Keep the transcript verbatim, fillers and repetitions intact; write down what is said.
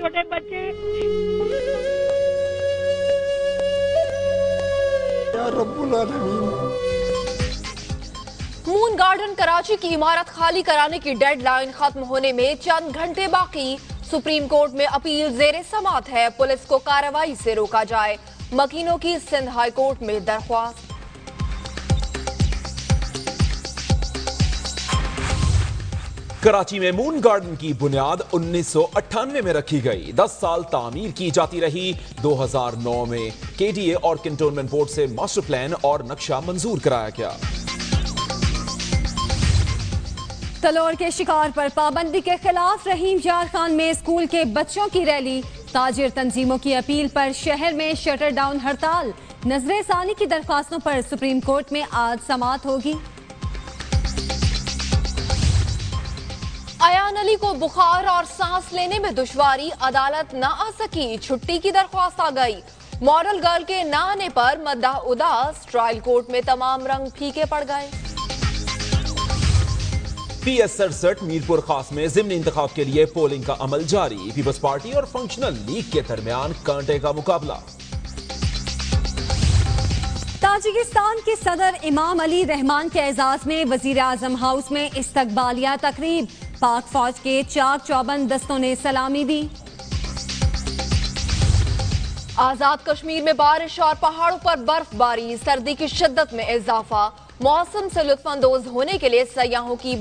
छोटे बच्चे। या रब्बुल आलमीन। मून गार्डन कराची की इमारत खाली कराने की डेडलाइन खत्म होने में चंद घंटे बाकी। सुप्रीम कोर्ट में अपील जेर समात है, पुलिस को कार्रवाई से रोका जाए। मकीनों की सिंध हाई कोर्ट में दरख्वास्त। कराची में मून गार्डन की बुनियाद उन्नीस सौ अट्ठानवे में रखी गई। दस साल तामीर की जाती रही। दो हज़ार नौ में केडीए और कैंटोनमेंट बोर्ड से मास्टर प्लान और नक्शा मंजूर कराया गया। तलोर के शिकार पर पाबंदी के खिलाफ रहीम यार खान में स्कूल के बच्चों की रैली। ताजिर तंजीमों की अपील पर शहर में शटर डाउन हड़ताल। नजरे सानी की दरख्वास्तों पर सुप्रीम कोर्ट में आज समाअत होगी। अयान अली को बुखार और सांस लेने में दुश्वारी, अदालत न आ सकी, छुट्टी की दरख्वास्त आ गई। मॉडल गर्ल के न आने पर मद्दा उदास, ट्रायल कोर्ट में तमाम रंग फीके पड़ गए। पी एस सड़सठ मीरपुर खास में जिमनी इंतखाब के लिए पोलिंग का अमल जारी। पीपल्स पार्टी और फंक्शनल लीग के दरमियान कांटे का मुकाबला। ताजिकिस्तान के सदर इमाम अली रहमान के एजाज में वजीर आजम हाउस में इस्तकबालिया तकरीब। पाक फौज के चाक चौबंद दस्तों ने सलामी दी। आजाद कश्मीर में बारिश और पहाड़ों पर बर्फबारी, सर्दी की शिद्दत में इजाफा। मौसम से लुत्फानंदोज होने के लिए सयाहों की